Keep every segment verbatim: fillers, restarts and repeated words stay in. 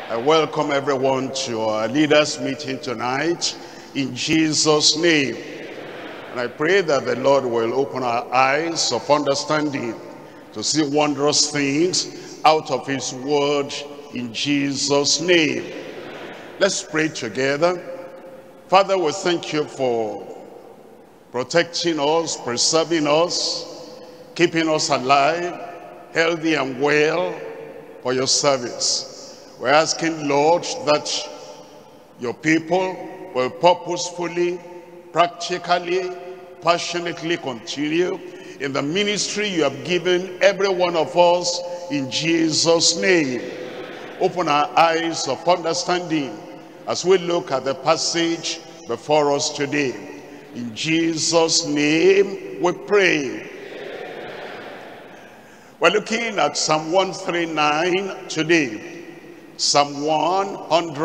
I welcome everyone to our leaders meeting tonight in Jesus' name. And I pray that the Lord will open our eyes of understanding to see wondrous things out of his word in Jesus' name. Let's pray together. Father, we thank you for protecting us, preserving us, keeping us alive, healthy and well for your service. We're asking, Lord, that your people will purposefully, practically, passionately continue in the ministry you have given every one of us in Jesus' name. Open our eyes of understanding as we look at the passage before us today. In Jesus' name we pray. We're looking at Psalm one thirty-nine today. Psalm one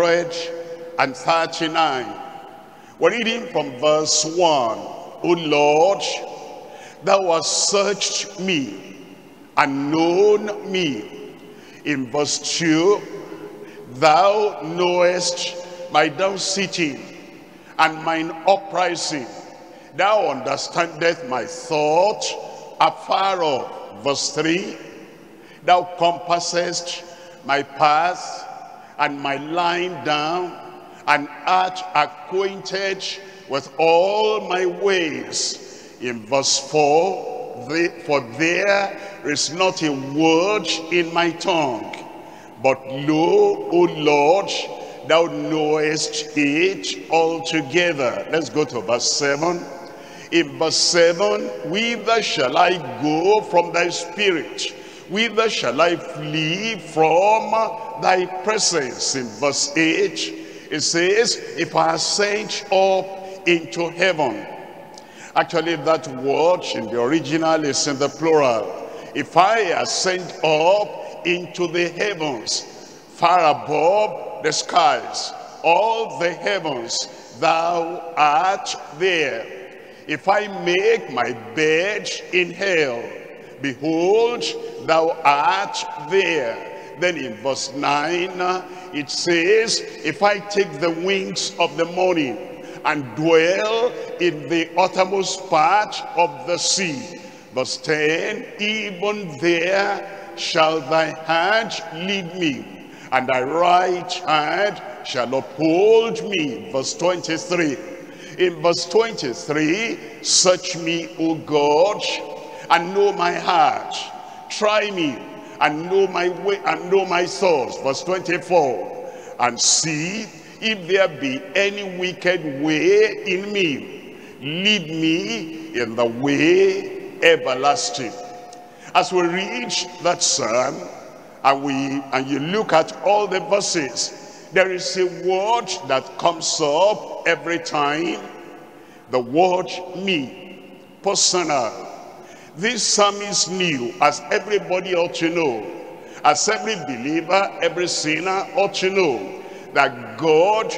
thirty-nine. We're reading from verse one. O Lord, thou hast searched me and known me. In verse two, thou knowest my down sitting and mine uprising. Thou understandest my thought afar off. Verse three, thou compassest my path and my lying down, and art acquainted with all my ways. In verse four, for there is not a word in my tongue, but lo, O Lord, thou knowest it altogether. Let's go to verse seven. In verse seven, whither shall I go from thy spirit? Whither shall I flee from thy presence? In verse eight, it says, if I ascend up into heaven. Actually, that word in the original is in the plural. If I ascend up into the heavens, far above the skies, all the heavens, thou art there. If I make my bed in hell, behold, thou art there. Then in verse nine, it says, if I take the wings of the morning and dwell in the uttermost part of the sea. Verse ten, even there shall thy hand lead me, and thy right hand shall uphold me. Verse twenty-three. In verse twenty-three, search me, O God, and know my heart. Try me and know my way and know my thoughts. Verse twenty-four, and see if there be any wicked way in me. Lead me in the way everlasting. As we read that psalm and we and you look at all the verses, there is a word that comes up every time. The word me, personal. This psalmist knew, as everybody ought to know, as every believer, every sinner ought to know, that God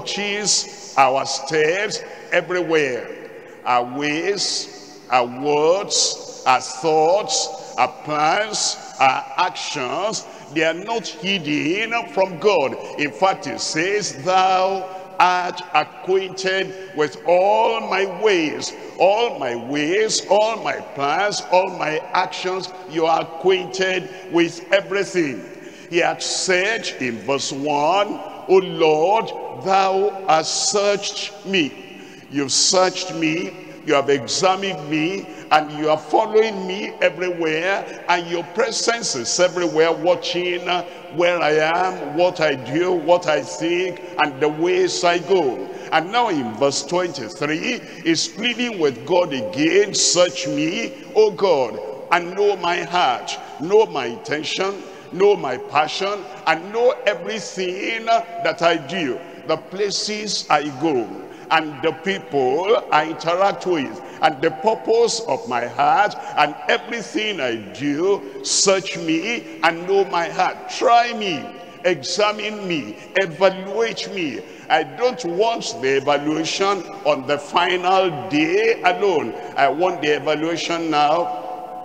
watches our steps everywhere. Our ways, our words, our thoughts, our plans, our actions, they are not hidden from God. In fact, it says, thou art acquainted with all my ways. All my ways, all my plans, all my actions, you are acquainted with everything. He had said in verse one, O Lord, thou hast searched me. You've searched me, you have examined me, and you are following me everywhere, and your presence is everywhere, watching where I am, what I do, what I think, and the ways I go. And now in verse twenty-three, he's pleading with God again, search me, O God, and know my heart, know my intention, know my passion, and know everything that I do, the places I go, and the people I interact with, and the purpose of my heart, and everything I do. Search me and know my heart. Try me, examine me, evaluate me. I don't want the evaluation on the final day alone. I want the evaluation now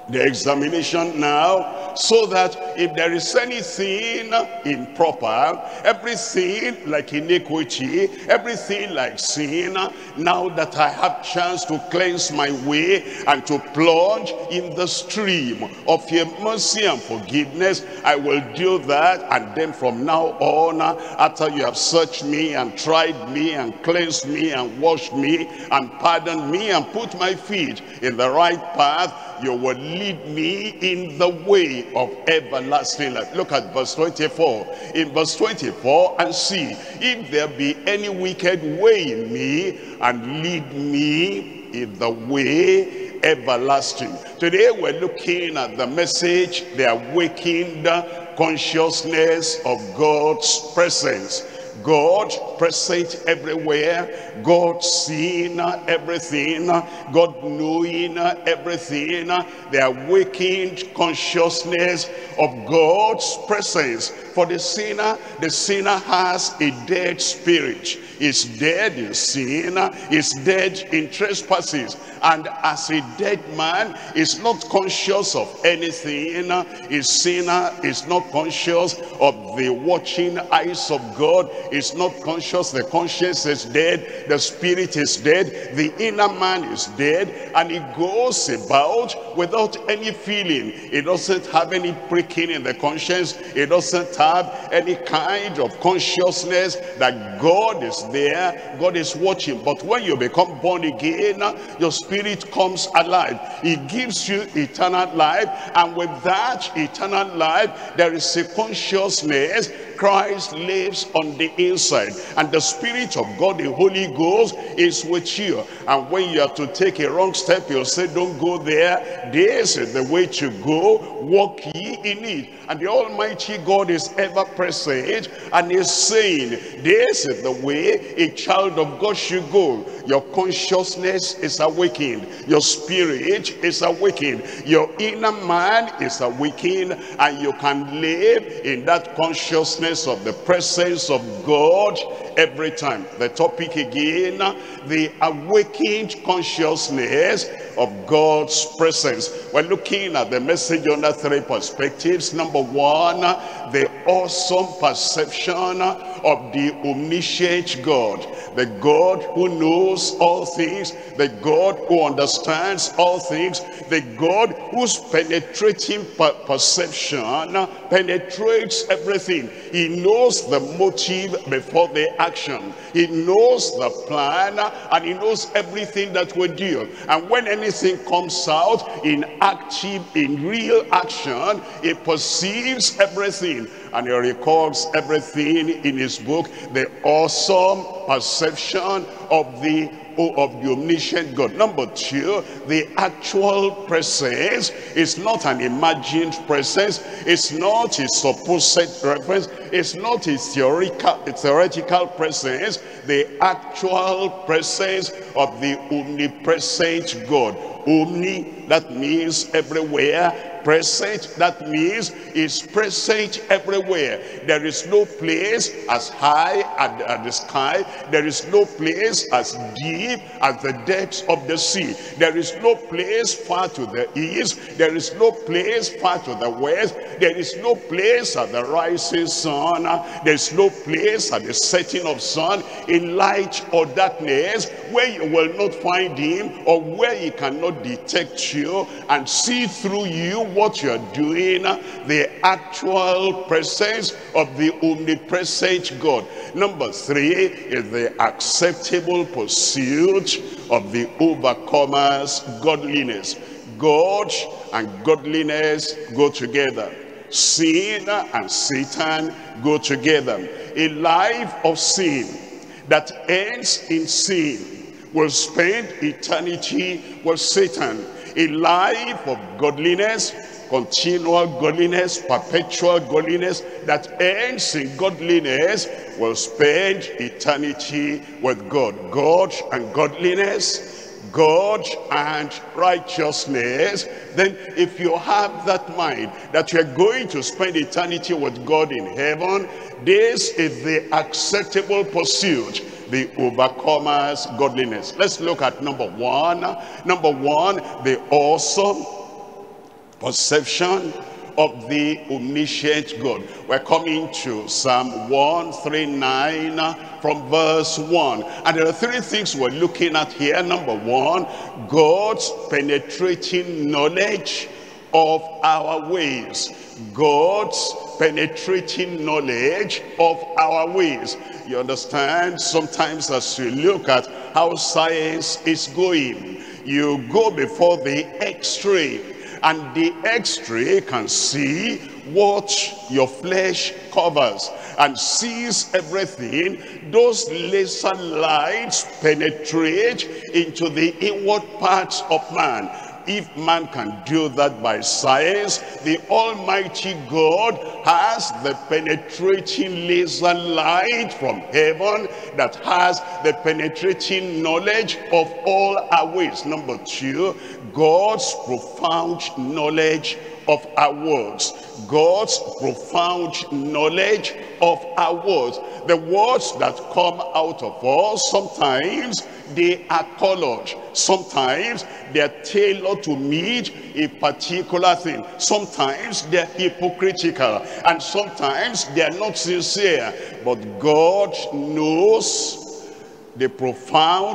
The examination now, so that if there is anything improper, everything like iniquity, everything like sin, now that I have chance to cleanse my way and to plunge in the stream of your mercy and forgiveness, I will do that. And then from now on, after you have searched me and tried me and cleansed me and washed me and pardoned me and put my feet in the right path, you will lead me in the way of everlasting life. Look at verse twenty-four. In verse twenty-four, and see, if there be any wicked way in me, and lead me in the way everlasting. Today we're looking at the message, the awakened consciousness of God's presence. God present everywhere, God seeing everything, God knowing everything, the awakened consciousness of God's presence. For the sinner, the sinner has a dead spirit. Is dead in sin, is dead in trespasses, and as a dead man is not conscious of anything. A sinner is not conscious of the watching eyes of God, is not conscious. The conscience is dead, the spirit is dead, the inner man is dead, and he goes about without any feeling. He doesn't have any pricking in the conscience. He doesn't have any kind of consciousness that God is there, God is watching. But when you become born again, your spirit comes alive. He gives you eternal life, and with that eternal life there is a consciousness. Christ lives on the inside, and the Spirit of God, the Holy Ghost, is with you. And when you are to take a wrong step, you'll say, don't go there. This is the way to go, walk ye in it. And the Almighty God is ever present, and is saying, this is the way a child of God should go. Your consciousness is awakened, your spirit is awakened, your inner man is awakened, and you can live in that consciousness of the presence of God every time. The topic again, the awakened consciousness of God's presence. We're looking at the message under three perspectives. Number one, the awesome perception of the omniscient God, the God who knows all things, the God who understands all things, the God whose penetrating per perception penetrates everything. He knows the motive before the action. He knows the plan, and he knows everything that we do. And when anything comes out in active, in real action, he perceives everything, and he records everything in his book. The awesome perception of the of the omniscient God. Number two, the actual presence is not an imagined presence. It's not a supposed reference. It's not a theoretical, a theoretical presence. The actual presence of the omnipresent God. Omni, that means everywhere. Present, that means is present everywhere. There is no place as high as the sky. There is no place as deep as the depths of the sea. There is no place far to the east. There is no place far to the west. There is no place at the rising sun. There is no place at the setting of sun, in light or darkness, where you will not find him, or where he cannot detect you and see through you what you are doing. The actual presence of the omnipresent God. Number three is the acceptable pursuit of the overcomer's godliness. God and godliness go together. Sin and Satan go together. A life of sin that ends in sin will spend eternity with Satan. A life of godliness, continual godliness, perpetual godliness that ends in godliness will spend eternity with God. God and godliness, God and righteousness. Then if you have that mind that you're going to spend eternity with God in heaven, this is the acceptable pursuit, the overcomer's godliness. Let's look at number one. Number one, the awesome Perception of the omniscient God. We're coming to Psalm one thirty-nine from verse one. And there are three things we're looking at here. Number one, God's penetrating knowledge of our ways. God's penetrating knowledge of our ways. You understand, sometimes as you look at how science is going, you go before the x-ray, and the x-ray can see what your flesh covers and sees everything. Those laser lights penetrate into the inward parts of man. If man can do that by science, the Almighty God has the penetrating laser light from heaven that has the penetrating knowledge of all our ways. Number two, God's profound knowledge of our words. God's profound knowledge of our words. The words that come out of us, sometimes they are colored. Sometimes they are tailored to meet a particular thing. Sometimes they are hypocritical. And sometimes they are not sincere. But God knows the profound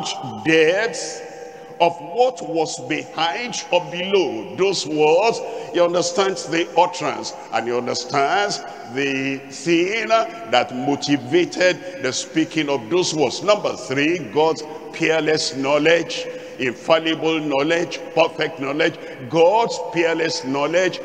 depth of what was behind or below those words. He understands the utterance, and he understands the thing that motivated the speaking of those words. Number three, God's peerless knowledge, infallible knowledge, perfect knowledge. God's peerless knowledge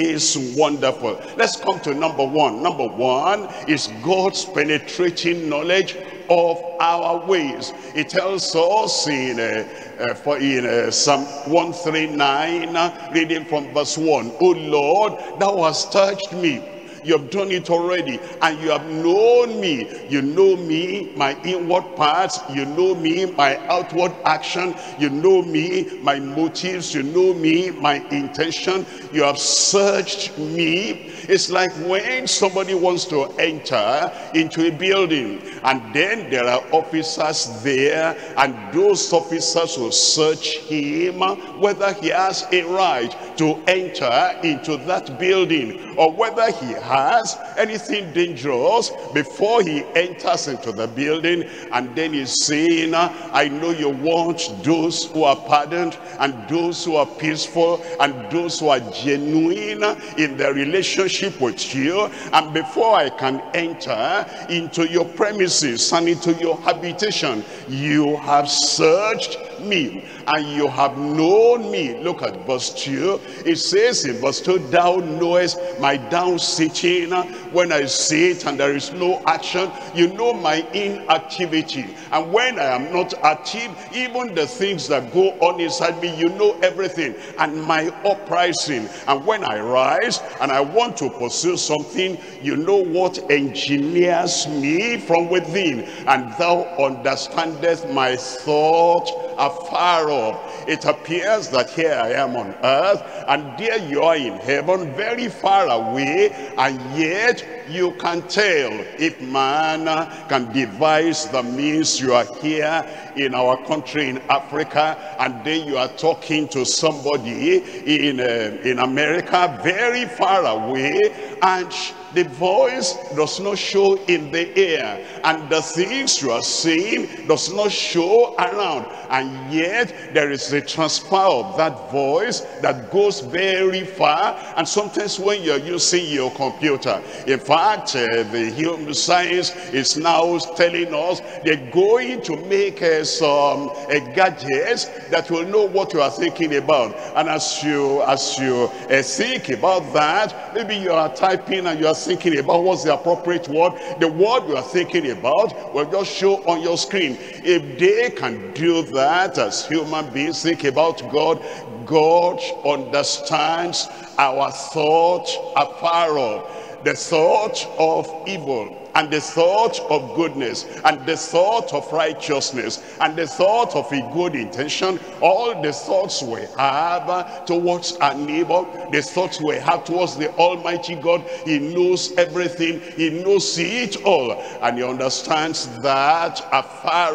is wonderful. Let's come to number one. Number one is God's penetrating knowledge of our ways. It tells us in uh, uh, for in uh, Psalm one thirty-nine, uh, reading from verse one, O Lord, thou hast touched me. You have done it already, and you have known me. You know me, my inward parts. You know me, my outward action. You know me, my motives. You know me, my intention. You have searched me. It's like when somebody wants to enter into a building, and then there are officers there, and those officers will search him whether he has a right to enter into that building, or whether he has anything dangerous before he enters into the building. And then he's saying, I know you want those who are pardoned, and those who are peaceful, and those who are genuine in their relationship with you. And before I can enter into your premises and into your habitation, you have searched me, and you have known me. Look at verse two. It says in verse two, thou knowest my down sitting when I sit and there is no action. You know my inactivity, and when I am not active, even the things that go on inside me, you know everything, and my uprising. And when I rise and I want to pursue something, you know what engineers me from within, and thou understandest my thought afar off. It appears that here I am on earth, and there you are in heaven, very far away, and yet you can tell. If man can devise the means, you are here in our country in Africa, and then you are talking to somebody in uh, in America, very far away, and the voice does not show in the air, and the things you are saying does not show around, and yet there is a transfer of that voice that goes very far. And sometimes when you're using your computer, in fact uh, the human science is now telling us they're going to make uh, some uh, gadgets that will know what you are thinking about. And as you as you uh, think about that, maybe you are typing and you are thinking about what's the appropriate word. The word you are thinking about will just show on your screen. If they can do that as human beings think about God, God understands our thought afar off. The thought of evil, and the thought of goodness, and the thought of righteousness, and the thought of a good intention, all the thoughts we have towards our neighbor, the thoughts we have towards the Almighty God, he knows everything, he knows it all, and he understands that afar off.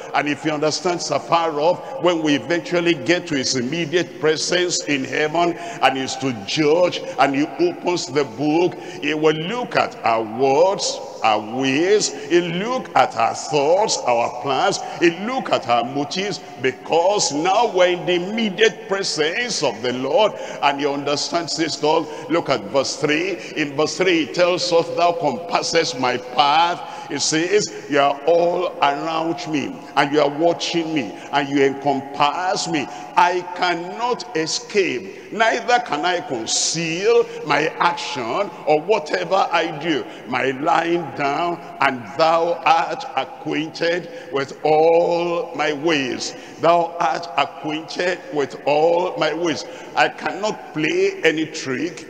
And if you understand so far off, when we eventually get to his immediate presence in heaven, and he's to judge, and he opens the book, he will look at our words, our ways, he look at our thoughts, our plans, he look at our motives, because now we're in the immediate presence of the Lord. And you understand this, dog. Look at verse three. In verse three, it tells us, thou compassest my path. It says, you are all around me, and you are watching me, and you encompass me. I cannot escape, neither can I conceal my action or whatever I do. My lying down, and thou art acquainted with all my ways. Thou art acquainted with all my ways. I cannot play any trick.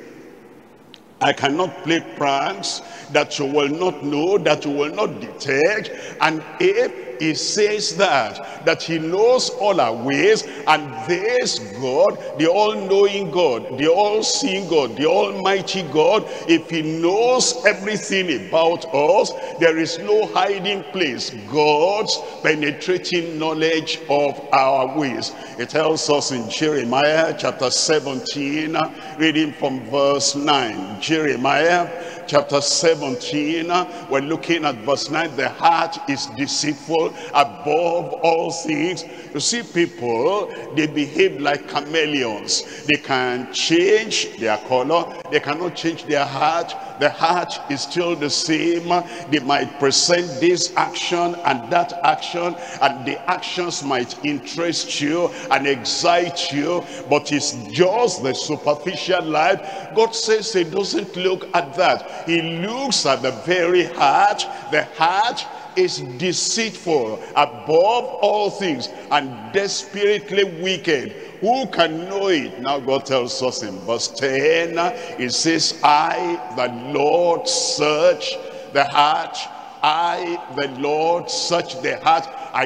I cannot play pranks that you will not know, that you will not detect. And if he says that, that he knows all our ways, and this God, the all-knowing God, the all-seeing God, the almighty God, if he knows everything about us, there is no hiding place. God's penetrating knowledge of our ways. It tells us in Jeremiah chapter seventeen, reading from verse nine. Jeremiah chapter seventeen, we're looking at verse nine. The heart is deceitful above all things. You see, people, they behave like chameleons. They can change their color, they cannot change their heart. The heart is still the same. They might present this action and that action, and the actions might interest you and excite you, but it's just the superficial life. God says he doesn't look at that. He looks at the very heart. The heart is deceitful above all things and desperately wicked. Who can know it? Now God tells us in verse ten, it says, I, the Lord, search the heart. I, the Lord, search the heart. I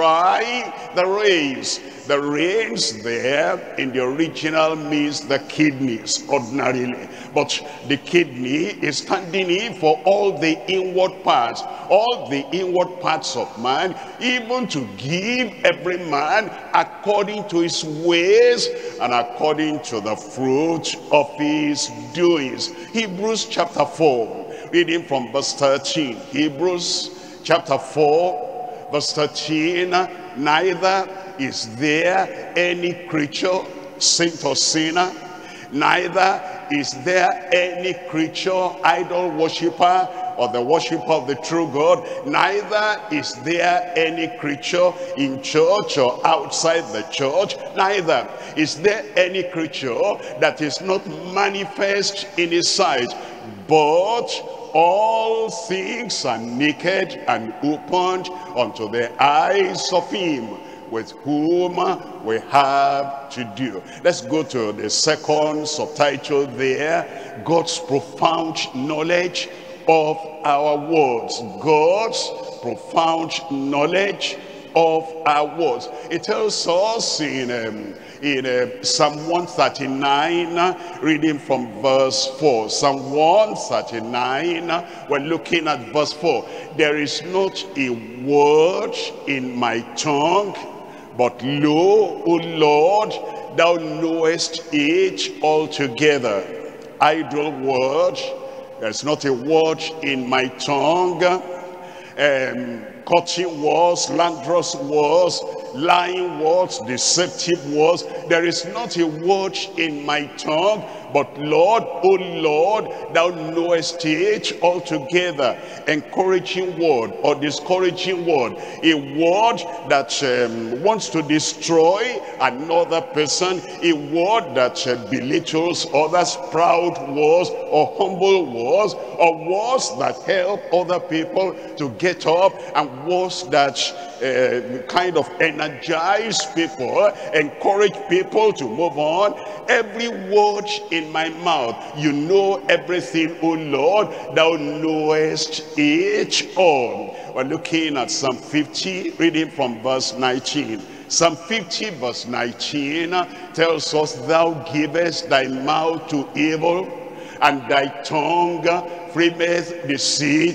try the reins. The reins there in the original means the kidneys ordinarily. But the kidney is standing in for all the inward parts. All the inward parts of man, even to give every man according to his ways and according to the fruit of his doings. Hebrews chapter four, reading from verse thirteen. Hebrews chapter four, verse thirteen. Neither is there any creature, saint or sinner, neither is there any creature, idol worshiper, or the worshiper of the true God, neither is there any creature in church or outside the church, neither is there any creature that is not manifest in his sight, but all things are naked and opened unto the eyes of him with whom we have to do. Let's go to the second subtitle there, God's profound knowledge of our words. God's profound knowledge of our words. It tells us in um, in uh, Psalm one thirty-nine, reading from verse four. Psalm one thirty-nine, we're looking at verse four. There is not a word in my tongue, but lo, O Lord, thou knowest it altogether. Idle word, there's not a word in my tongue. Um, cutting words, slanderous words, lying words, deceptive words. There is not a word in my tongue, but Lord, O Lord, thou knowest it altogether. Encouraging word or discouraging word, a word that um, wants to destroy another person, a word that uh, belittles others, proud words or humble words, or words that help other people to get up, and words that uh, kind of energize people, encourage people to move on. Every word in my mouth, you know everything, O Lord, thou knowest it all. We're looking at Psalm fifty, reading from verse nineteen. Psalm fifty verse nineteen tells us, thou givest thy mouth to evil, and thy tongue frameth deceit.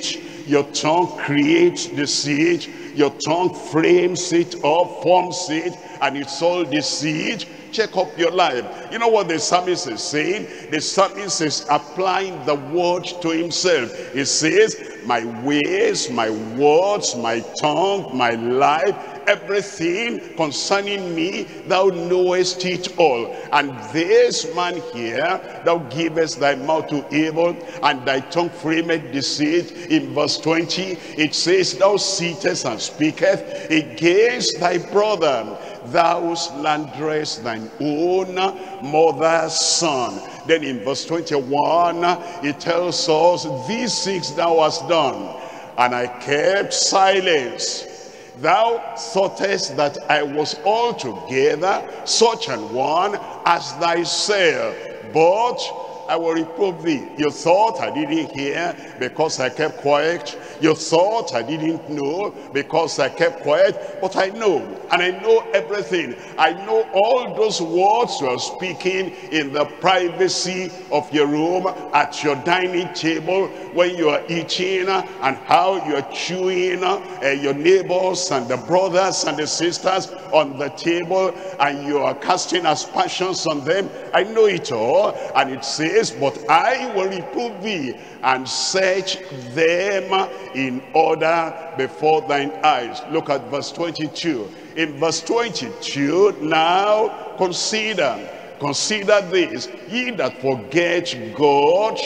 Your tongue creates the seed. Your tongue frames it up, forms it, and it's all the seed. Check up your life. You know what the psalmist is saying? The psalmist is applying the word to himself. He says, my ways, my words, my tongue, my life, everything concerning me, thou knowest it all. And this man here, thou givest thy mouth to evil, and thy tongue frameth deceit. In verse twenty, it says, thou sittest and speakest against thy brother. Thou slanderest thine own mother's son. Then in verse twenty-one, it tells us, these six thou hast done, and I kept silence. Thou thoughtest that I was altogether such an one as thyself, but I will reprove thee. You thought I didn't hear because I kept quiet. You thought I didn't know because I kept quiet. But I know, and I know everything. I know all those words you are speaking in the privacy of your room, at your dining table, when you are eating, and how you are chewing uh, your neighbors and the brothers and the sisters on the table, and you are casting aspersions on them. I know it all. And it says, but I will reprove thee and search them in order before thine eyes. Look at verse twenty-two. In verse twenty-two, now consider, consider this, ye that forget God,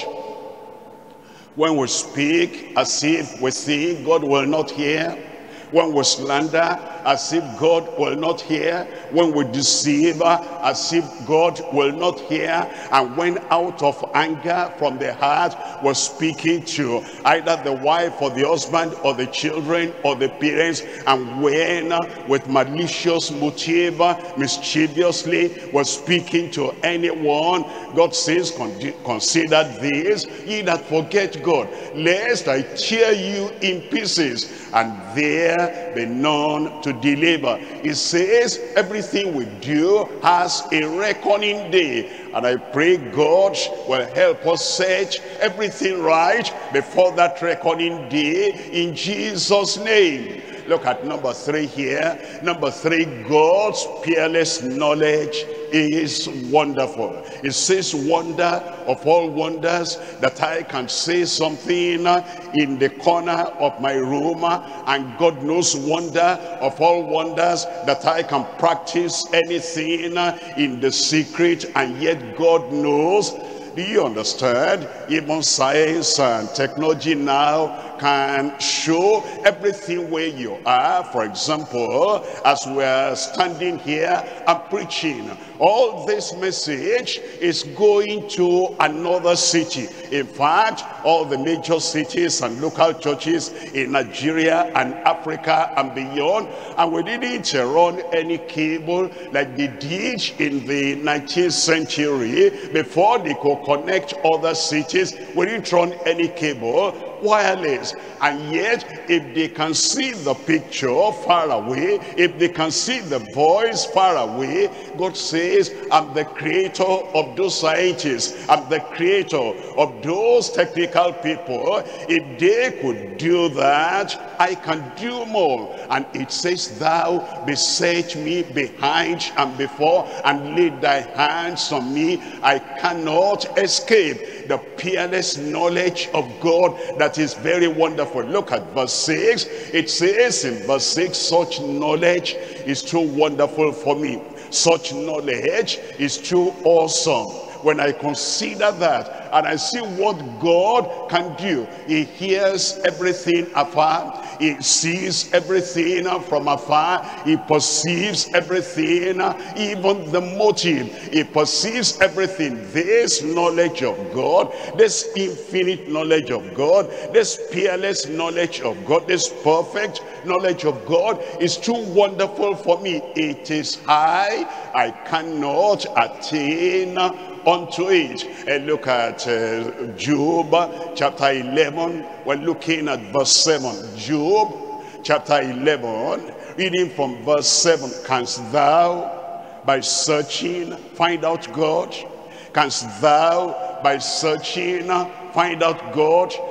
when we speak as if we think God will not hear, when we slander as if God will not hear, when we deceive as if God will not hear, and when out of anger from the heart we're speaking to either the wife or the husband or the children or the parents, and when with malicious motive, mischievously we're speaking to anyone, God says, consider this, ye that forget God, lest I tear you in pieces, and there be none to deliver. It says everything we do has a reckoning day, and I pray God will help us set everything right before that reckoning day in Jesus' name. Look at number three here. Number three, God's peerless knowledge is wonderful. It says, wonder of all wonders, that I can say something in the corner of my room, and God knows, wonder of all wonders, that I can practice anything in the secret, and yet God knows. Do you understand? Even science and technology now can show everything where you are. For example, as we're standing here and preaching, all this message is going to another city. In fact, all the major cities and local churches in Nigeria and Africa and beyond, and we didn't run any cable like they did in the nineteenth century before they could connect other cities. We didn't run any cable, wireless, and yet if they can see the picture far away, if they can see the voice far away, God says, I'm the creator of those scientists, I'm the creator of those technical people. If they could do that, I can do more. And it says, thou beseech me behind and before, and lay thy hands on me. I cannot escape the peerless knowledge of God that is very wonderful. Look at verse six. It says in verse six, such knowledge is too wonderful for me. Such knowledge is too awesome. When I consider that and I see what God can do, he hears everything afar, he sees everything from afar, he perceives everything, even the motive, he perceives everything. This knowledge of God, this infinite knowledge of God, this peerless knowledge of God, this perfect knowledge of God is too wonderful for me. It is high, I cannot attain unto it. And look at uh, Job chapter eleven. We're looking at verse seven. Job chapter eleven, reading from verse seven. Canst thou by searching find out God? Canst thou by searching find out God?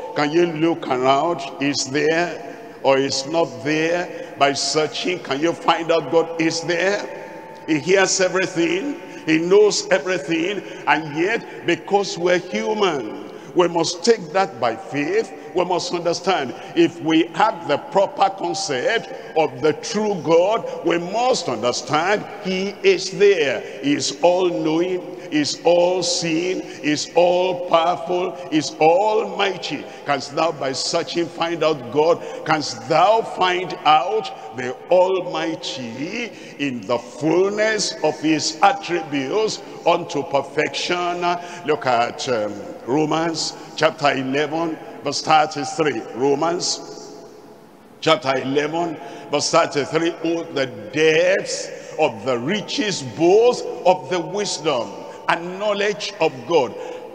Can you look around? Is there or is not there? By searching, can you find out God is there? He hears everything. He knows everything. And yet, because we're human, we must take that by faith. We must understand, if we have the proper concept of the true God, we must understand He is there. He is all-knowing, is all-seeing, is all-powerful, is almighty. Canst thou by searching find out God? Canst thou find out the Almighty in the fullness of His attributes unto perfection? Look at um, Romans chapter eleven. Verse thirty-three, Romans chapter eleven, verse thirty-three. Oh, the depths of the riches both of the wisdom and knowledge of God.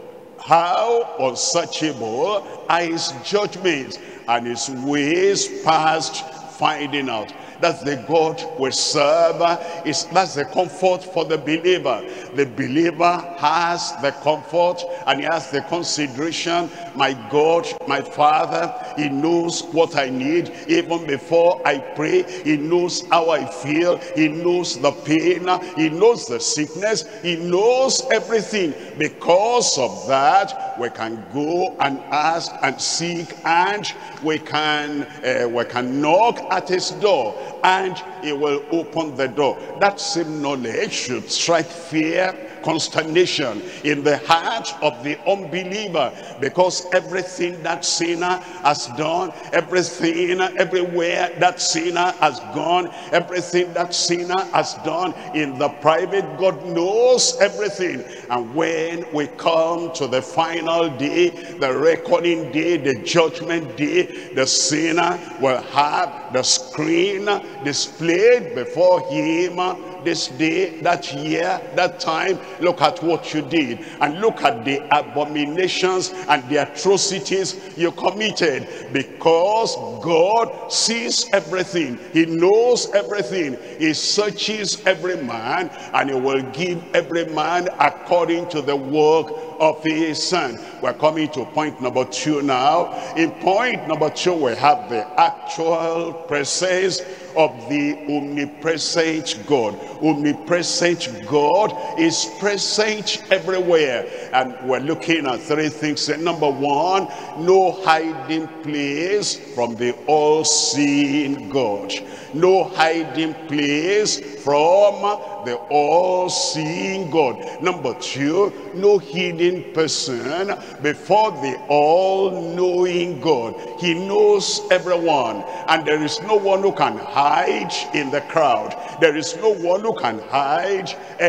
How unsearchable are His judgments, and His ways past finding out. That's the God we serve. Is that's the comfort for the believer. The believer has the comfort and he has the consideration. My God, my Father, He knows what I need even before I pray. He knows how I feel. He knows the pain. He knows the sickness. He knows everything. Because of that, we can go and ask and seek, and we can uh, we can knock at His door, and He will open the door. That same knowledge should strike fear, consternation in the heart of the unbeliever, because everything that sinner has done, everything, everywhere that sinner has gone, everything that sinner has done in the private, God knows everything. And when we come to the final day, the reckoning day, the judgment day, the sinner will have the screen displayed before him. This day, that year, that time, look at what you did, and look at the abominations and the atrocities you committed, because God sees everything. He knows everything. He searches every man, and He will give every man according to the work of his son. We're coming to point number two now. In point number two, we have the actual presence of the omnipresent God. Omnipresent God is present everywhere, and we're looking at three things. Number one, no hiding place from the all-seeing God. No hiding place from the all-seeing God. Number two, no hidden person before the all-knowing God. He knows everyone, and there is no one who can hide in the crowd. There is no one who can hide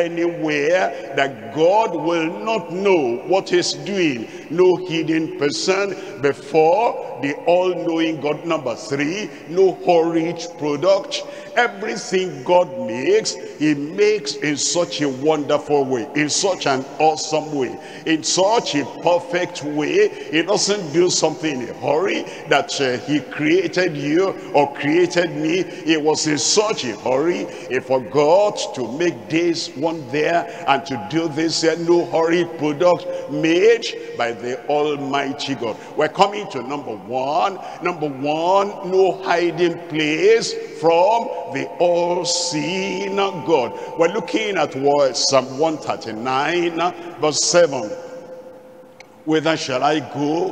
anywhere that God will not know what He's doing. No hidden person before the all-knowing God. Number three, no hurried product. Everything God makes, He makes in such a wonderful way, in such an awesome way, in such a perfect way. He doesn't do something in a hurry that uh, He created you or created me. It was in such a hurry. He forgot to make this one there and to do this here. No hurried product made by the Almighty God. We're coming to number one. Number one, no hiding place from the all-seeing God. We're looking at what Psalm one thirty-nine verse seven. Whither shall I go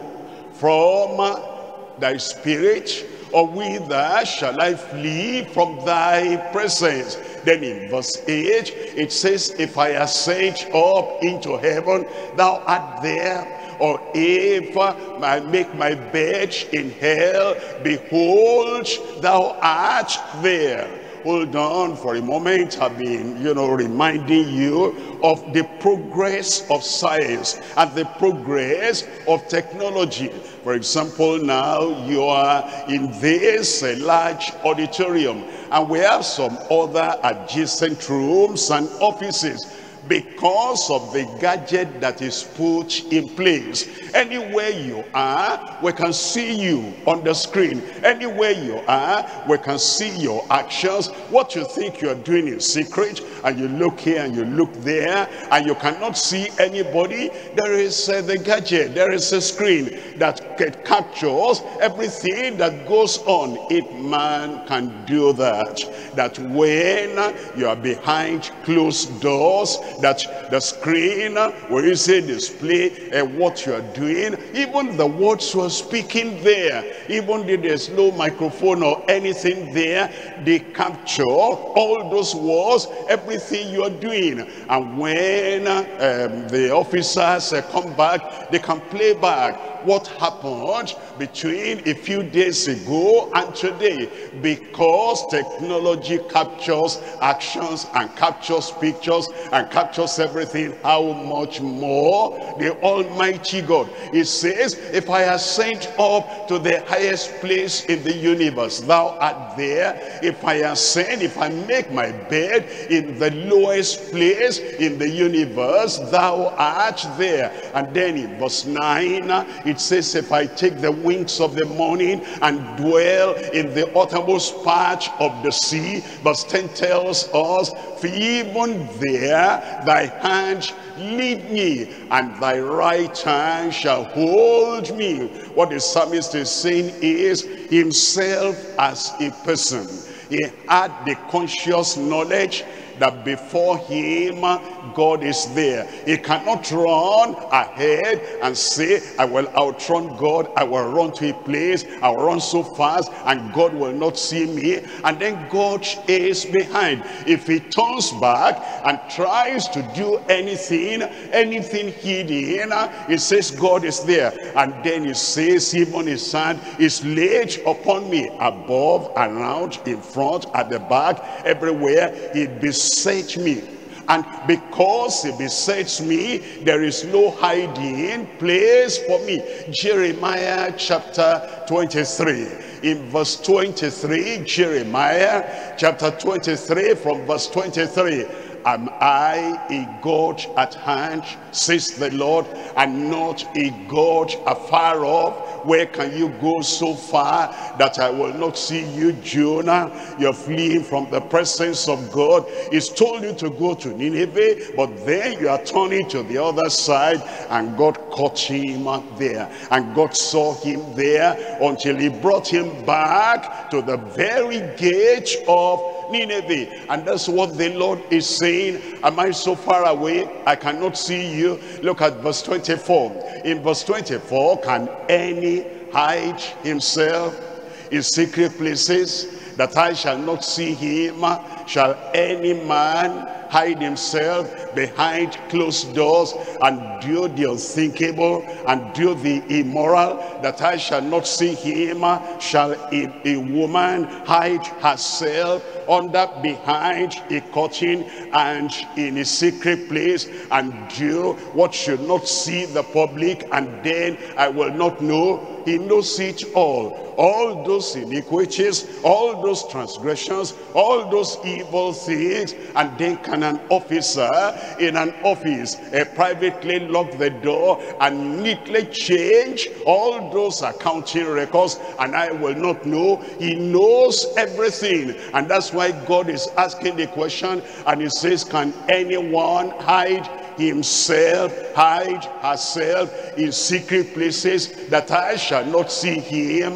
from thy spirit, or whither shall I flee from thy presence? Then in verse eight it says, if I ascend up into heaven, thou art there. Or if I make my bed in hell, behold, thou art there. Hold on for a moment. I've been, you know, reminding you of the progress of science and the progress of technology. For example, now you are in this uh, large auditorium, and we have some other adjacent rooms and offices. because of the gadget that is put in place. Anywhere you are, we can see you on the screen. Anywhere you are, we can see your actions. What you think you are doing in secret, and you look here and you look there, and you cannot see anybody. There is uh, the gadget, there is a screen that captures everything that goes on. If man can do that, that when you are behind closed doors, that the screen will easily display uh, what you are doing, even the words you are speaking there, even if there's no microphone or anything there, they capture all those words, everything you are doing. And when um, the officers uh, come back, they can play back what happened between a few days ago and today, because technology captures actions and captures pictures and captures everything. How much more the Almighty God? It says, if I ascend up to the highest place in the universe, thou art there. If I ascend, if I make my bed in the lowest place in the universe, thou art there. And then in verse nine, it says, if I take the wings of the morning and dwell in the uttermost part of the sea. Verse ten tells us, for even there thy hand lead me, and thy right hand shall hold me. What the psalmist is saying is himself as a person. He had the conscious knowledge that before him God is there. He cannot run ahead and say, I will outrun God, I will run to a place, I will run so fast and God will not see me, and then God is behind. If he turns back and tries to do anything, anything hidden, he says God is there. And then he says even his hand is laid upon me, above, around, in front, at the back, everywhere. He beset me. And because he besets me, there is no hiding place for me. Jeremiah chapter twenty-three. In verse twenty-three, Jeremiah chapter twenty-three, from verse twenty-three. Am I a God at hand, says the Lord, and not a God afar off? Where can you go so far that I will not see you, Jonah? You're fleeing from the presence of God. He's told you to go to Nineveh, but then you are turning to the other side, and God caught him there. And God saw him there until he brought him back to the very gate of Nineveh. And that's what the Lord is saying. Am I so far away I cannot see you? Look at verse twenty-four. In verse twenty-four, can any hide himself in secret places, that I shall not see him? Shall any man hide himself behind closed doors and do the unthinkable and do the immoral, that I shall not see him? Shall a, a woman hide herself under, behind a curtain and in a secret place, and do what should not see the public, and then I will not know? He knows it all. All those iniquities, all those transgressions, all those evil things. And then can an officer in an office uh, privately lock the door and neatly change all those accounting records, and I will not know? He knows everything. And that's why God is asking the question, and he says, can anyone hide himself, hide herself in secret places, that I shall not see him,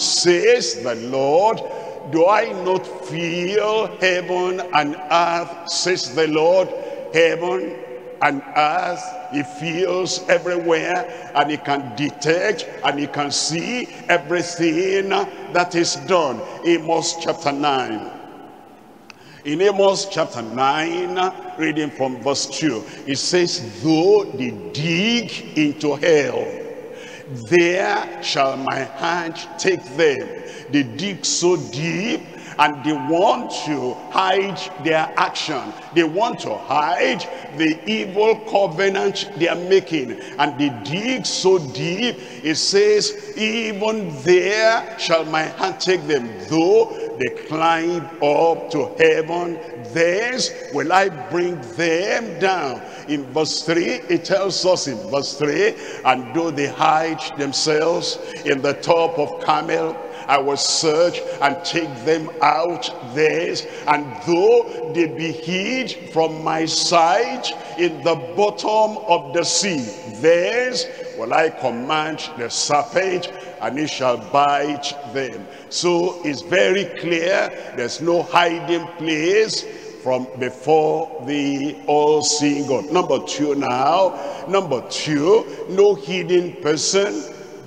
says the Lord? Do I not feel heaven and earth, says the Lord? Heaven and earth, he feels everywhere, and he can detect and he can see everything that is done. Amos chapter nine. In Amos chapter nine, reading from verse two, it says, though they dig into hell, there shall my hand take them. They dig so deep, and they want to hide their action. They want to hide the evil covenant they are making, and they dig so deep. It says, even there shall my hand take them, though they climb up to heaven, thence will I bring them down. In verse three, it tells us in verse three, and though they hide themselves in the top of Carmel, I will search and take them out thence, and though they be hid from my sight in the bottom of the sea, thence will I command the serpent, and it shall bite them. So it's very clear, there's no hiding place from before the all-seeing God. Number two now, number two, no hidden person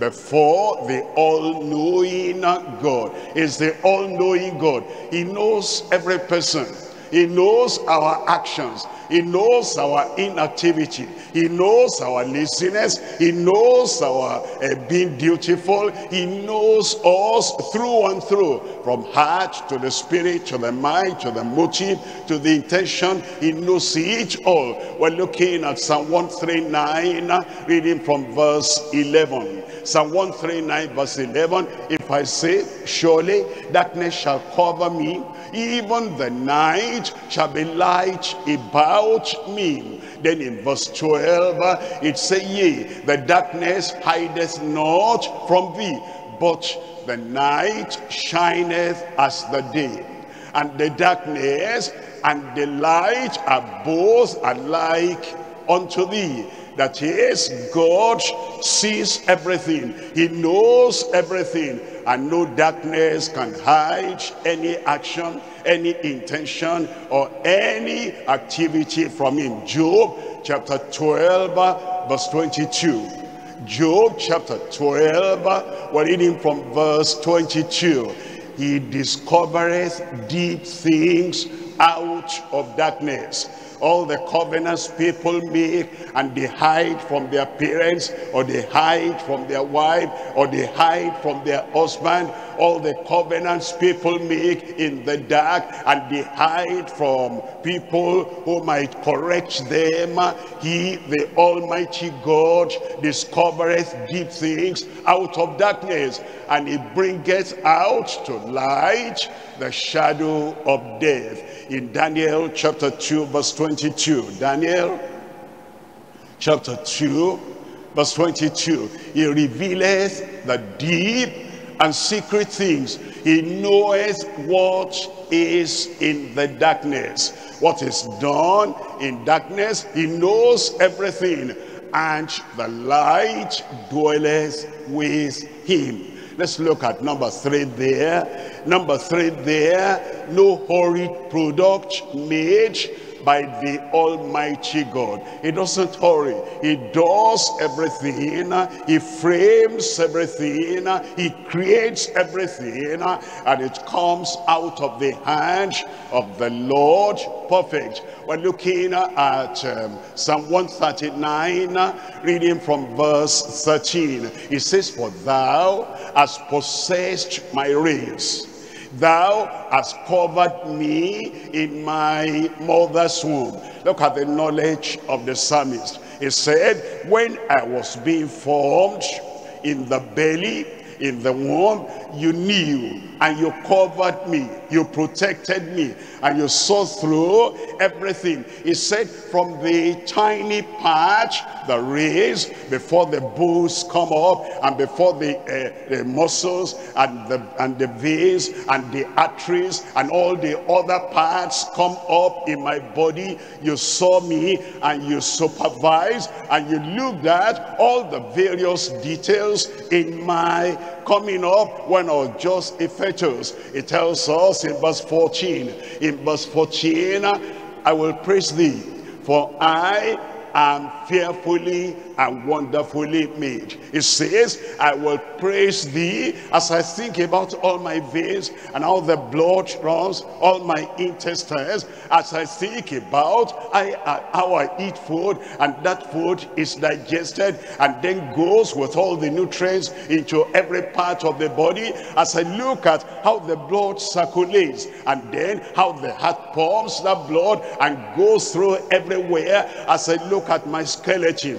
before the all-knowing God. Is the all-knowing God. He knows every person. He knows our actions. He knows our inactivity. He knows our laziness. He knows our uh, being dutiful. He knows us through and through, from heart to the spirit, to the mind, to the motive, to the intention. He knows it all. We're looking at Psalm one thirty-nine, reading from verse eleven. Psalm one thirty-nine verse eleven, if I say, surely darkness shall cover me, even the night shall be light about me. Then in verse twelve, it says, yea, the darkness hideth not from thee, but the night shineth as the day. And the darkness and the light are both alike unto thee. That is, God sees everything. He knows everything. And no darkness can hide any action, any intention, or any activity from him. Job chapter twelve, verse twenty-two. Job chapter twelve, we're reading from verse twenty-two. He discovereth deep things out of darkness. All the covenants people make, and they hide from their parents, or they hide from their wife, or they hide from their husband. All the covenants people make in the dark, and they hide from people who might correct them. He, the Almighty God, discovereth deep things out of darkness, and he bringeth out to light the shadow of death. In Daniel chapter two verse twenty-two, Daniel chapter two verse twenty-two, he revealeth the deep and secret things. He knoweth what is in the darkness, what is done in darkness. He knows everything, and the light dwelleth with him. Let's look at number three there. Number three there, no hurried product made by the Almighty God. He doesn't hurry. He does everything. He frames everything. He creates everything. And it comes out of the hand of the Lord perfect. We're looking at um, Psalm one thirty-nine, reading from verse thirteen. It says, for thou hast possessed my reins. Thou hast covered me in my mother's womb. Look at the knowledge of the psalmist. He said, when I was being formed in the belly, in the womb, you knew and you covered me, you protected me, and you saw through everything. He said, from the tiny part, the rays, before the bones come up, and before the, uh, the muscles and the and the veins and the arteries and all the other parts come up in my body, you saw me and you supervised and you looked at all the various details in my coming up when I was just a fetus. It tells us in verse fourteen, in verse fourteen, I will praise thee, for I am fearfully and wonderfully made. It says, I will praise thee as I think about all my veins and how the blood runs, all my intestines, as I think about I, uh, how I eat food, and that food is digested and then goes with all the nutrients into every part of the body, as I look at how the blood circulates, and then how the heart pumps that blood and goes through everywhere, as I look at my skeleton, and I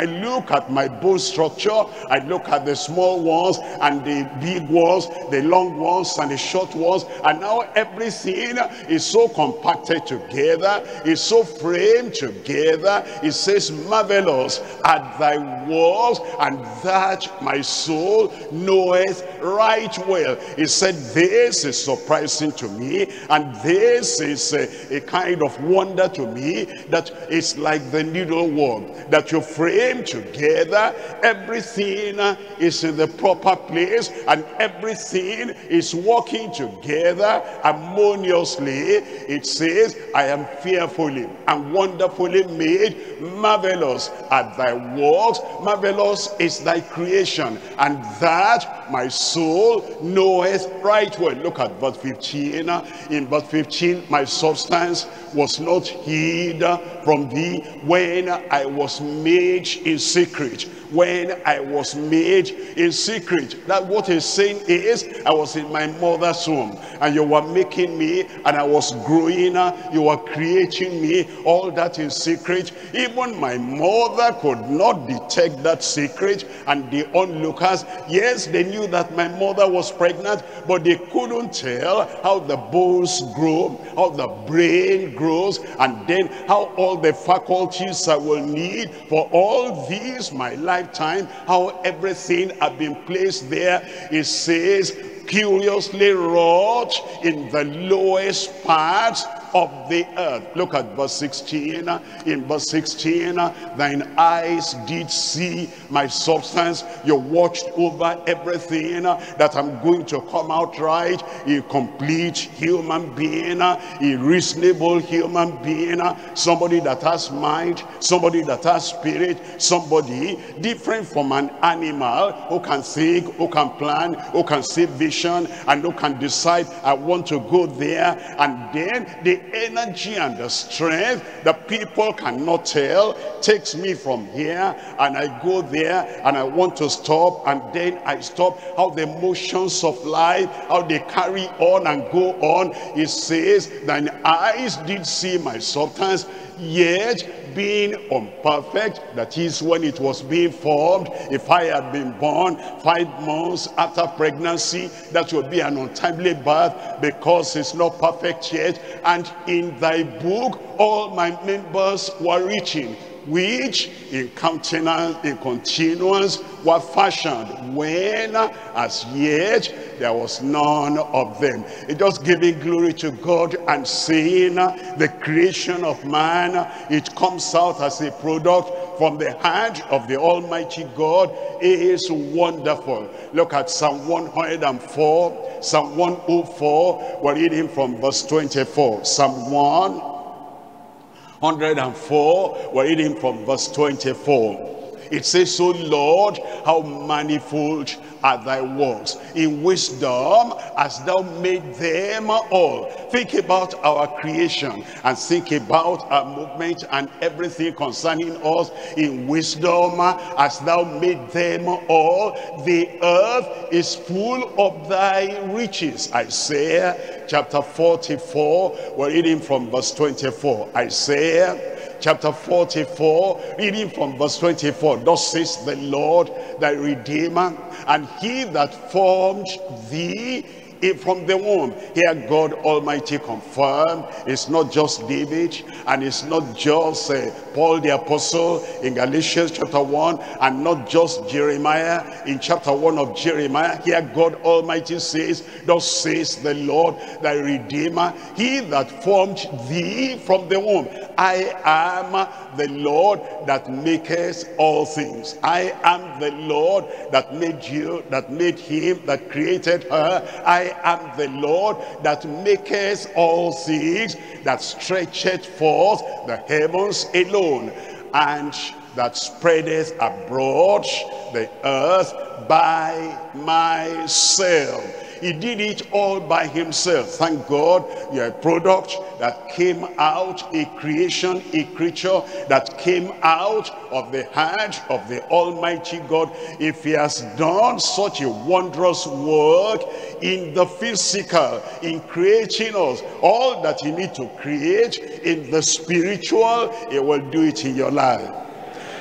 I look at my bone structure, I look at the small ones and the big ones, the long ones and the short ones, and now everything is so compacted together, is so framed together. It says, marvelous are thy works, and that my soul knoweth right well. He said, this is surprising to me, and this is a, a kind of wonder to me, that it's like the needlework that you frame together. Everything is in the proper place, and everything is working together harmoniously. It says, I am fearfully and wonderfully made. Marvelous are thy works, marvelous is thy creation, and that my soul knoweth right well. Look at verse fifteen. In verse fifteen, my substance was not hid from thee when I was made in secret. When I was made in secret. That what he's saying is, I was in my mother's womb, and you were making me, and I was growing, you were creating me, all that in secret. Even my mother could not detect that secret, and the onlookers, yes, they knew that my mother was pregnant, but they couldn't tell how the bones grow, how the brain grows, and then how all the faculties I will need for all these, my life time, how everything had been placed there. It says, curiously wrought in the lowest parts of the earth. Look at verse sixteen. In verse sixteen, thine eyes did see my substance. You watched over everything, that I'm going to come out right, a complete human being, a reasonable human being, somebody that has mind, somebody that has spirit, somebody different from an animal, who can think, who can plan, who can see vision, and who can decide, I want to go there. And then the energy and the strength that people cannot tell takes me from here, and I go there, and I want to stop, and then I stop. How the motions of life, how they carry on and go on. It says, thine eyes did see my substance, yet being imperfect, that is when it was being formed. If I had been born five months after pregnancy, that would be an untimely birth, because it's not perfect yet. And in thy book all my members were written, which in countenance, in continuance, were fashioned, when as yet there was none of them. It just giving glory to God and saying, the creation of man, it comes out as a product from the hand of the Almighty God, is wonderful. Look at Psalm one oh four. Psalm one oh four, we're reading from verse twenty-four. Psalm one oh four, we're reading from verse twenty-four. It says, so Lord, how manifold are thy works. In wisdom hast thou made them all. Think about our creation, and think about our movement and everything concerning us. In wisdom hast thou made them all. The earth is full of thy riches. Isaiah chapter forty-four, we're reading from verse twenty-four. Isaiah chapter forty-four, reading from verse twenty-four. Thus says the Lord thy Redeemer, and he that formed thee from the womb. Here God Almighty confirmed, it's not just David, and it's not just uh, Paul the Apostle in Galatians chapter one, and not just Jeremiah in chapter one of Jeremiah. Here God Almighty says, thus says the Lord thy Redeemer, he that formed thee from the womb. I am the Lord that maketh all things. I am the Lord that made you, that made him, that created her. I am the Lord that maketh all things, that stretcheth forth the heavens alone, and that spreadeth abroad the earth by myself. He did it all by himself. Thank God you're a product that came out, a creation, a creature that came out of the hand of the Almighty God. If he has done such a wondrous work in the physical, in creating us, all that you need to create in the spiritual, he will do it in your life.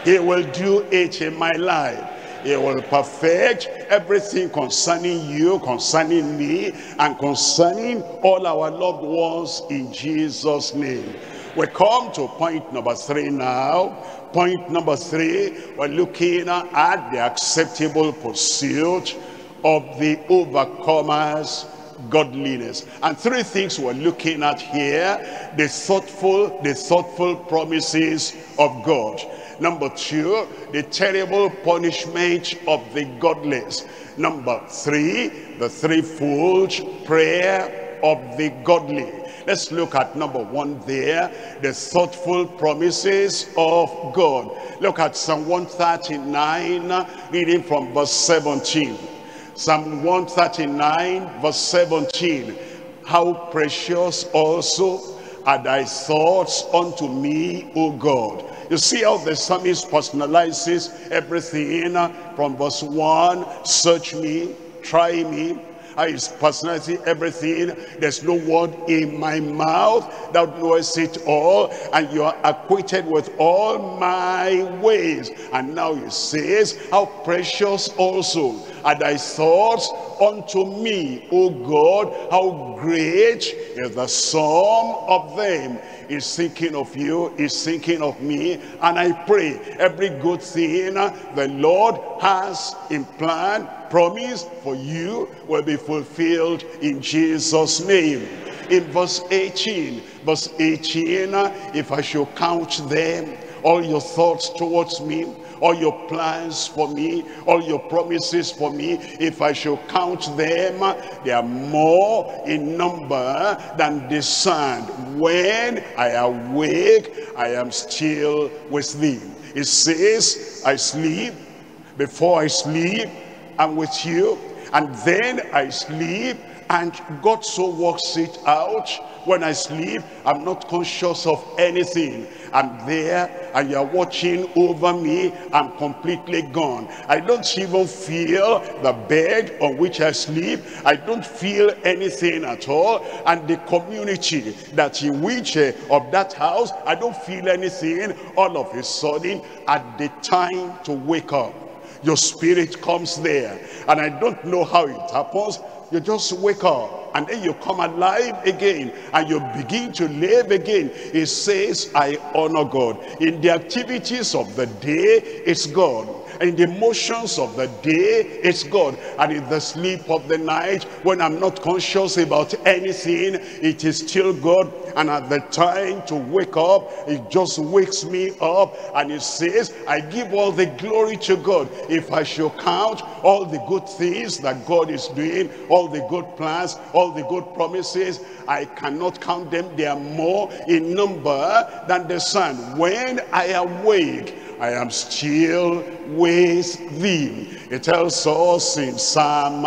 He will do it in my life. He will perfect everything concerning you, concerning me, and concerning all our loved ones in Jesus' name. We come to point number three now. Point number three, we're looking at the acceptable pursuit of the overcomer's godliness. And three things we're looking at here: the thoughtful, the thoughtful promises of God. Number two, the terrible punishment of the godless. Number three, the threefold prayer of the godly. Let's look at number one there, the thoughtful promises of God. Look at Psalm one thirty-nine, reading from verse seventeen. Psalm one thirty-nine, verse seventeen. How precious also are thy thoughts unto me, O God. You see how the psalmist personalizes everything from verse one. Search me, try me. How he's personalizing everything. There's no word in my mouth, thou knowest it all, and you are acquainted with all my ways. And now he says, how precious also are thy thoughts unto me, O God. How great is the sum of them. He's thinking of you, he's thinking of me, and I pray every good thing the Lord has in plan, promise for you, will be fulfilled in Jesus' name. In verse eighteen, verse eighteen, if I shall count them, all your thoughts towards me, all your plans for me, all your promises for me, if I shall count them, they are more in number than the sand. When I awake, I am still with thee. It says, I sleep. Before I sleep, I'm with you. And then I sleep, and God so works it out. When I sleep, I'm not conscious of anything. I'm there, and you're watching over me. I'm completely gone. I don't even feel the bed on which I sleep. I don't feel anything at all. And the community that in which uh, of that house, I don't feel anything. All of a sudden, at the time to wake up, your spirit comes there. And I don't know how it happens. You just wake up, and then you come alive again, and you begin to live again. It says, I honor God. In the activities of the day, it's God. In the motions of the day, it's God. And in the sleep of the night, when I'm not conscious about anything, it is still God. And at the time to wake up, it just wakes me up, and it says, I give all the glory to God. If I shall count all the good things that God is doing, all the good plans, all the good promises, I cannot count them. They are more in number than the sun. When I awake, I am still with thee. It tells us in Psalm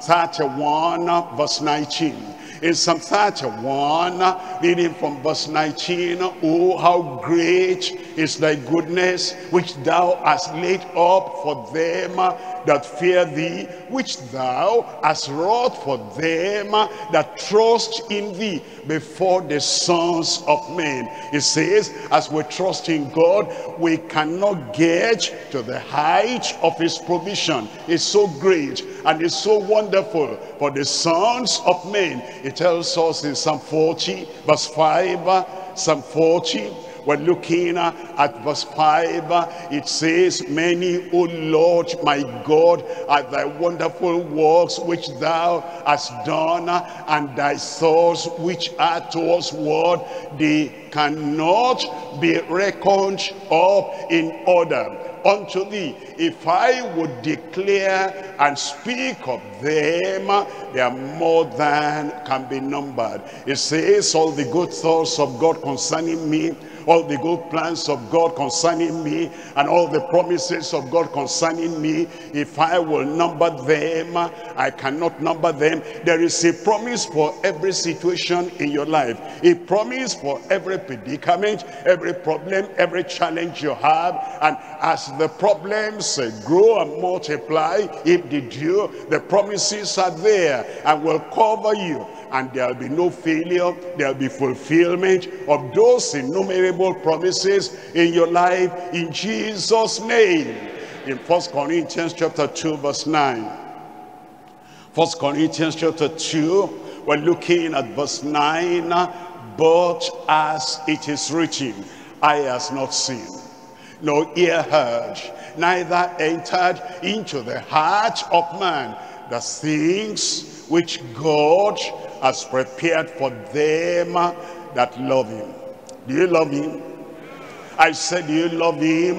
thirty-one, verse nineteen. In Psalm thirty-one, reading from verse nineteen, oh, how great is thy goodness, which thou hast laid up for them that fear thee, which thou hast wrought for them that trust in thee before the sons of men. It says, as we trust in God, we cannot get to the height of his provision. It's so great and it's so wonderful for the sons of men. It tells us in Psalm forty, verse five, Psalm forty, we're looking at verse five. It says, many, O Lord, my God, are thy wonderful works which thou hast done, and thy thoughts which are towards what they cannot be reckoned up in order unto thee. If I would declare and speak of them, they are more than can be numbered. It says, all the good thoughts of God concerning me, all the good plans of God concerning me, and all the promises of God concerning me, if I will number them, I cannot number them. There is a promise for every situation in your life, a promise for every predicament, every problem, every challenge you have. And as the problems grow and multiply, if they do, the promises are there and will cover you and there'll be no failure. There'll be fulfillment of those innumerable promises in your life in Jesus' name. In First Corinthians chapter two verse nine. First Corinthians chapter two, we're looking at verse nine. But as it is written, eye has not seen, no ear heard, neither entered into the heart of man the things which God has prepared for them that love him. Do you love him? I said, do you love him?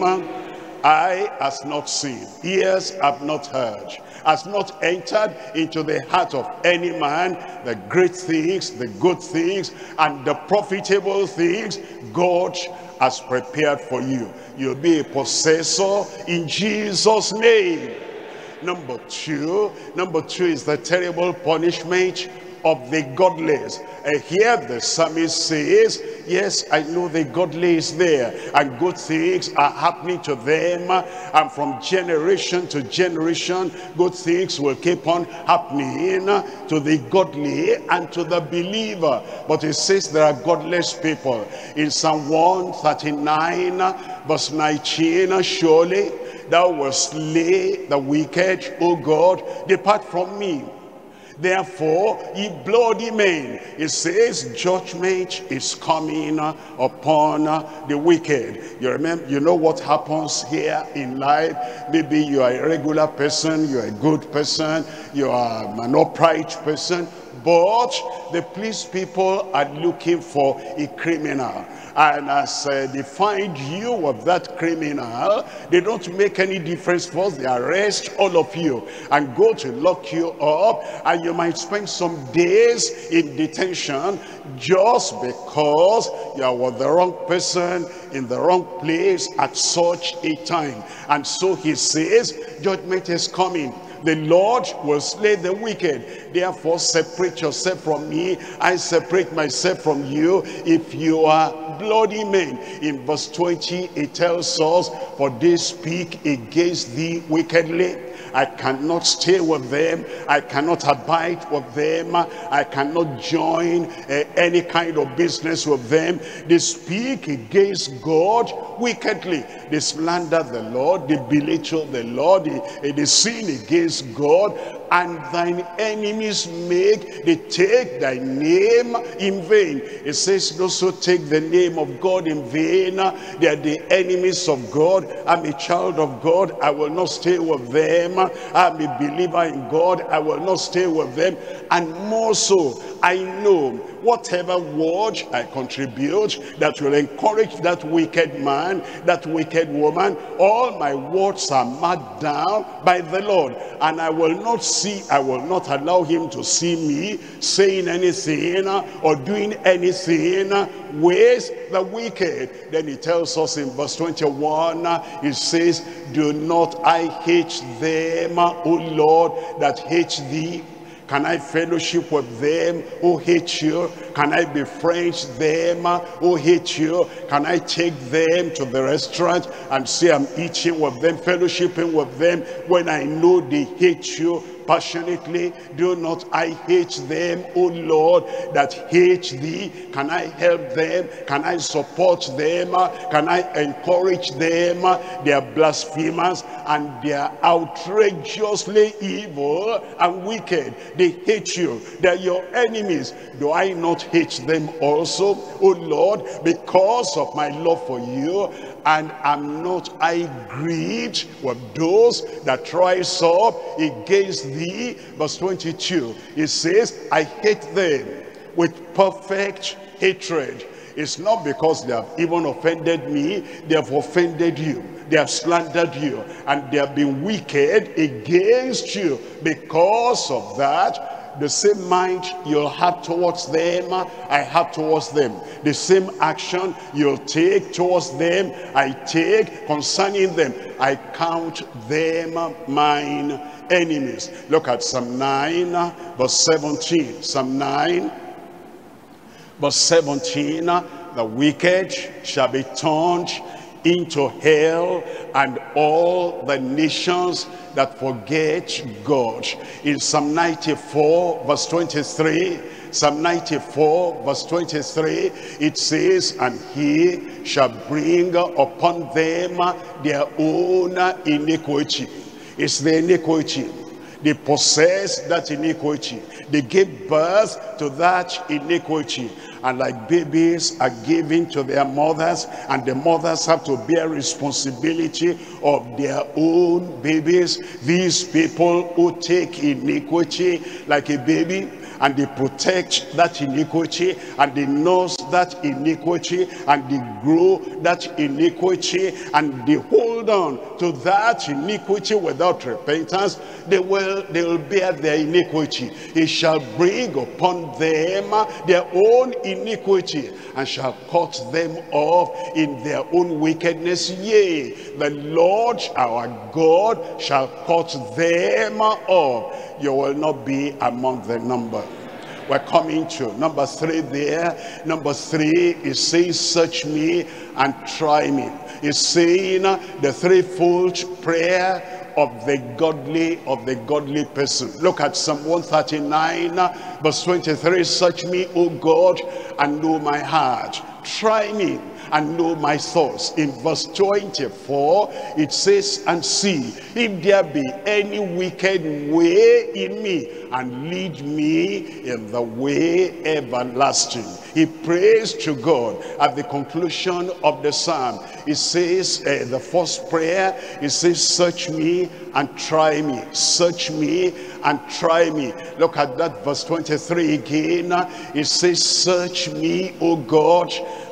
Eye has not seen, ears have not heard, has not entered into the heart of any man the great things, the good things, and the profitable things God has prepared for you. You'll be a possessor in Jesus' name. Number two, number two is the terrible punishment of the godless. And here the psalmist says, yes, I know the godly is there, and good things are happening to them, and from generation to generation, good things will keep on happening to the godly and to the believer. But it says there are godless people. In Psalm one thirty-nine, verse nineteen, surely thou wilt slay the wicked, O God, depart from me. Therefore, ye bloody men, it says judgment is coming upon the wicked. You remember, you know what happens here in life. Maybe you are a regular person, you are a good person, you are an upright person, but the police people are looking for a criminal. And as uh, they find you with that criminal, they don't make any difference for us. They arrest all of you and go to lock you up, and you might spend some days in detention just because you are with the wrong person in the wrong place at such a time. And so he says, judgment is coming. The Lord will slay the wicked. Therefore, separate yourself from me. I separate myself from you if you are bloody men. In verse twenty, it tells us, for they speak against thee wickedly. I cannot stay with them. I cannot abide with them. I cannot join uh, any kind of business with them. They speak against God wickedly. They slander the Lord. They belittle the Lord. They, they sin against God. And thine enemies make, they take thy name in vain. It says, those who take the name of God in vain, they are the enemies of God. I'm a child of God, I will not stay with them. I'm a believer in God, I will not stay with them. And more so, I know whatever word I contribute that will encourage that wicked man, that wicked woman, all my words are marked down by the Lord. And I will not see, I will not allow him to see me saying anything or doing anything with the wicked. Then he tells us in verse twenty-one, he says, do not I hate them, O Lord, that hate thee? Can I fellowship with them who hate you? Can I befriend them who hate you? Can I take them to the restaurant and say I'm eating with them, fellowshipping with them, when I know they hate you passionately? Do not I hate them, O Lord, that hate thee? Can I help them? Can I support them? Can I encourage them? They are blasphemers and they are outrageously evil and wicked. They hate you. They are your enemies. Do I not hate them also, O Lord, because of my love for you? And am not I grieved with those that rise up against thee? Verse twenty-two, it says, I hate them with perfect hatred. It's not because they have even offended me, they have offended you. They have slandered you, and they have been wicked against you. Because of that, the same mind you'll have towards them, I have towards them. The same action you'll take towards them, I take concerning them. I count them mine enemies. Look at Psalm nine, verse seventeen. Psalm nine, verse seventeen. The wicked shall be turned into hell, and all the nations that forget God. In Psalm ninety-four verse twenty-three, Psalm ninety-four verse twenty-three, it says, and he shall bring upon them their own iniquity. It's the iniquity. They possess that iniquity. They gave birth to that iniquity. And like babies are given to their mothers, and the mothers have to bear responsibility of their own babies, these people who take iniquity like a baby, and they protect that iniquity, and they nurse that iniquity, and they grow that iniquity, and they hold on to that iniquity without repentance, they will they will bear their iniquity. He shall bring upon them their own iniquity, and shall cut them off in their own wickedness. Yea, the Lord our God shall cut them off. You will not be among the number. We're coming to number three there. Number three, it says, search me and try me. It's saying the threefold prayer of the godly, of the godly person. Look at Psalm one thirty-nine, verse twenty-three. Search me, O God, and know my heart. Try me and know my thoughts. In verse twenty-four, it says, and see if there be any wicked way in me, and lead me in the way everlasting. He prays to God at the conclusion of the psalm. It says, uh, the first prayer, it says, search me and try me. Search me and try me. Look at that verse twenty-three again. It says, search me, O God.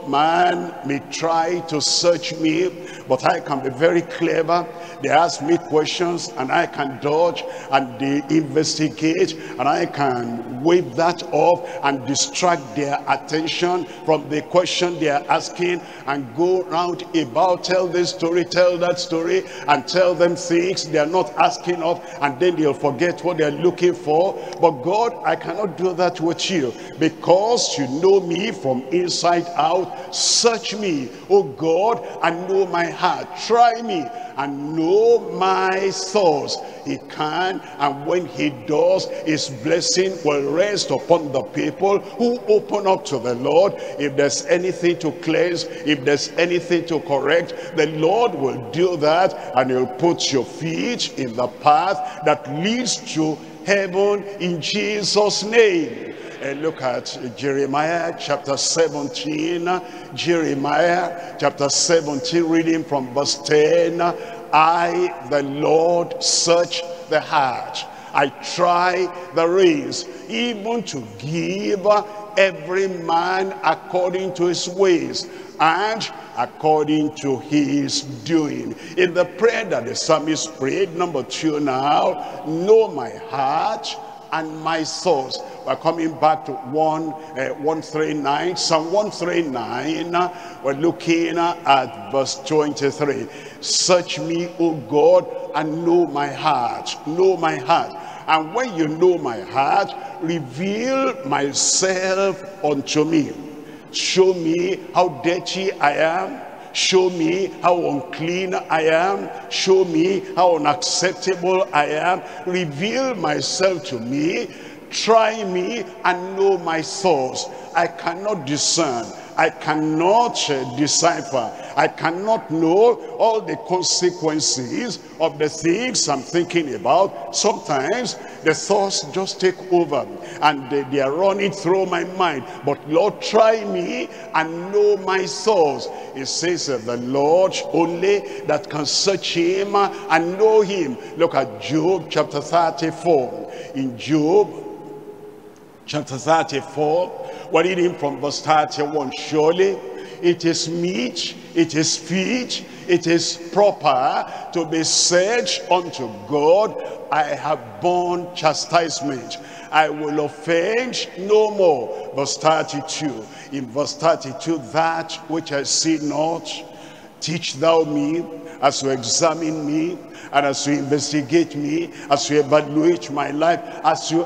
Man may try to search me, but I can be very clever. They ask me questions, and I can dodge, and they investigate, and I can wave that off and distract their attention from the question they are asking, and go round about, tell this story, tell that story, and tell them things they are not asking of, and then they'll forget what they're looking for. But God, I cannot do that with you, because you know me from inside out. Search me, O God, and know my heart. Try me and know my thoughts. He can, and when he does, his blessing will rest upon the people who open up to the Lord. If there's anything to cleanse, if there's anything to correct, the Lord will do that, and he'll put your feet in the path that leads to heaven in Jesus' name. And look at Jeremiah chapter seventeen. Jeremiah chapter seventeen, reading from verse ten. I, the Lord, search the heart. I try the reins, even to give every man according to his ways and according to his doing. In the prayer that the psalmist prayed, number two now, know my heart and my thoughts. We're coming back to one, uh, one thirty-nine, Psalm one thirty-nine. We're looking at verse twenty-three. Search me, O God, and know my heart. Know my heart. And when you know my heart, reveal myself unto me. Show me how dirty I am. Show me how unclean I am. Show me how unacceptable I am. Reveal myself to me. Try me and know my thoughts. I cannot discern. I cannot uh, decipher. I cannot know all the consequences of the things I'm thinking about. Sometimes the thoughts just take over, and they, they are running through my mind. But Lord, try me and know my thoughts. It says that the Lord only that can search him and know him. Look at Job chapter thirty-four. In Job chapter thirty-four, we're reading from verse thirty-one. Surely it is meet, it is fit, it is proper to be said unto God, I have borne chastisement, I will offend no more. Verse thirty-two. In verse thirty-two, that which I see not, Teach thou me as you examine me, and as you investigate me, as you evaluate my life, as you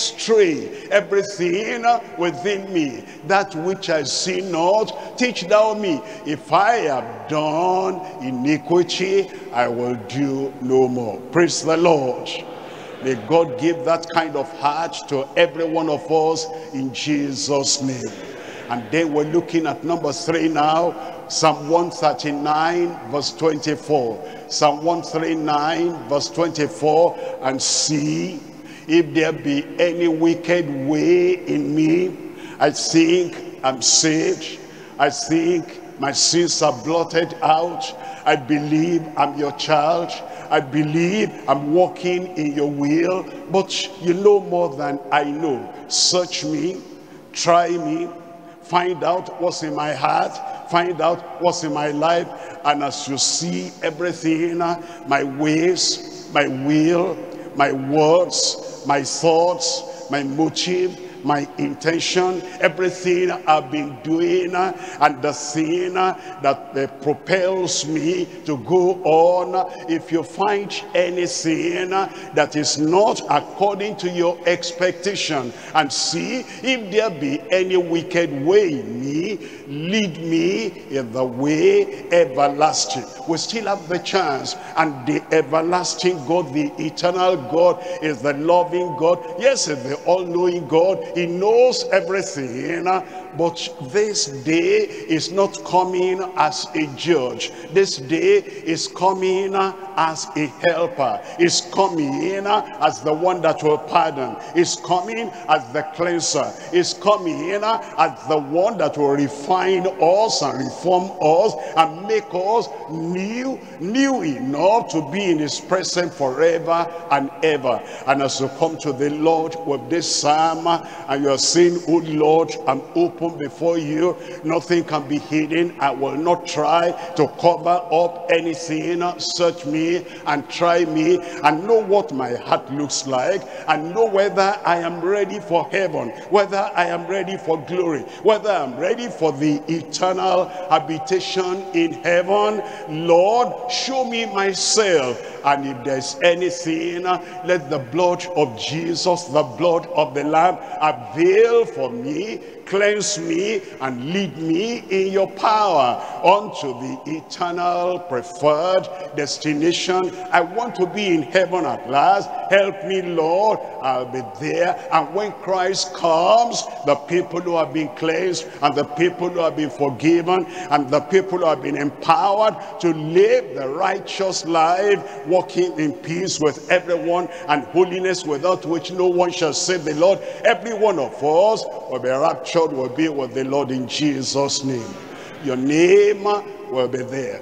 x-ray everything within me, that which I see not, teach thou me. If I have done iniquity, I will do no more. Praise the Lord. May God give that kind of heart to every one of us in Jesus' name. And then we're looking at number three now. Psalm one thirty-nine verse twenty-four. Psalm one thirty-nine verse twenty-four. And see if there be any wicked way in me. I think I'm saved. I think my sins are blotted out. I believe I'm your child. I believe I'm walking in your will. But you know more than I know. Search me, try me, find out what's in my heart, find out what's in my life. And as you see everything, my ways, my will, my words, my thoughts, my motive, my intention, everything I've been doing, and the thing that propels me to go on, if you find anything that is not according to your expectation, and see if there be any wicked way in me, lead me in the way everlasting. We still have the chance, and the everlasting God, the eternal God, is the loving God. Yes, it's the all-knowing God. He knows everything, but this day is not coming as a judge. This day is coming as a helper. Is coming as the one that will pardon. Is coming as the cleanser. Is coming as the one that will refine us and reform us and make us new, new enough to be in his presence forever and ever. And as you come to the Lord with this psalm, and you are saying, oh Lord, I'm open before you, nothing can be hidden. I will not try to cover up anything. Search me and try me and know what my heart looks like, and know whether I am ready for heaven, whether I am ready for glory, whether I'm ready for the eternal habitation in heaven. Lord, show me myself, and if there's anything, let the blood of Jesus, the blood of the Lamb, avail for me, cleanse me, and lead me in your power unto the eternal preferred destination. I want to be in heaven at last. Help me, Lord. I'll be there. And when Christ comes, the people who have been cleansed, and the people who have been forgiven, and the people who have been empowered to live the righteous life, walking in peace with everyone, and holiness without which no one shall save the Lord, every one of us will be raptured, will be with the Lord in Jesus' name. Your name will be there.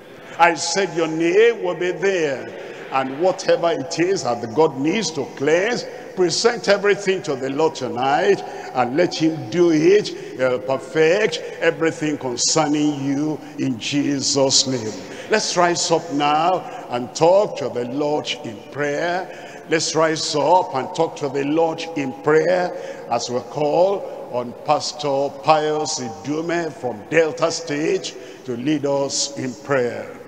I said your name will be there. And whatever it is that God needs to cleanse, present everything to the Lord tonight and let him do it. He'll perfect everything concerning you in Jesus' name. Let's rise up now and talk to the Lord in prayer. Let's rise up and talk to the Lord in prayer as we call on Pastor Pius Idume from Delta State to lead us in prayer.